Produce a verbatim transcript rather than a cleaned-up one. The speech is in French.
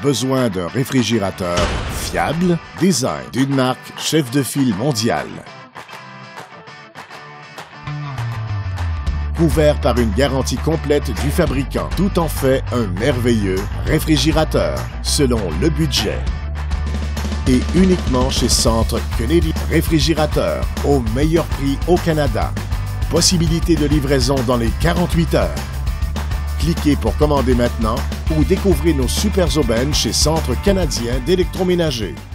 Besoin d'un réfrigérateur fiable? Design d'une marque chef de file mondiale. Couvert par une garantie complète du fabricant. Tout en fait un merveilleux réfrigérateur selon le budget. Et uniquement chez Centre Kennedy. Réfrigérateur au meilleur prix au Canada. Possibilité de livraison dans les quarante-huit heures. Cliquez pour commander maintenant ou découvrez nos super aubaines chez Centre canadien d'électroménager.